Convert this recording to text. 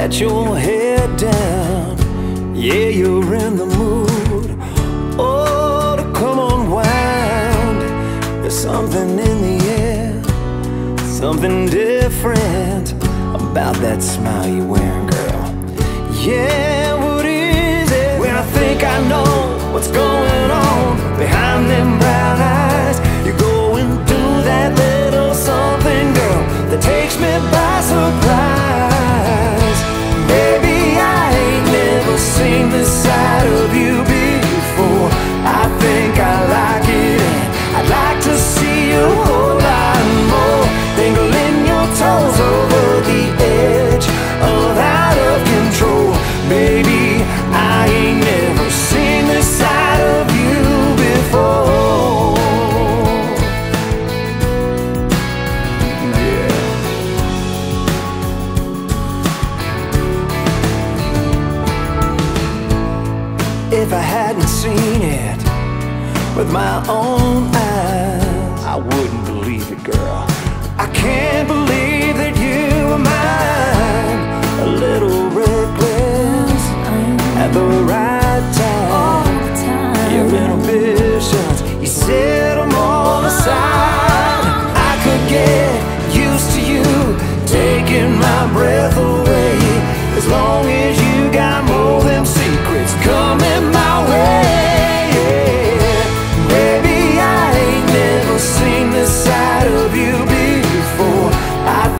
let your head down. Yeah, you're in the mood. Oh, to come unwind. There's something in the air, something different about that smile you're wearing, girl. Yeah, what is it? When I think I know what's going on behind them brown eyes, you're going through that little something, girl, that takes me by surprise. Baby, I ain't never seen this side of you before. I think I like it, and I'd like to see you a whole lot more. Dangling your toes over the edge of out of control. Baby, I ain't never seen this side of you before. Yeah. If I hadn't seen it with my own eyes, I wouldn't believe it, girl. I can't believe that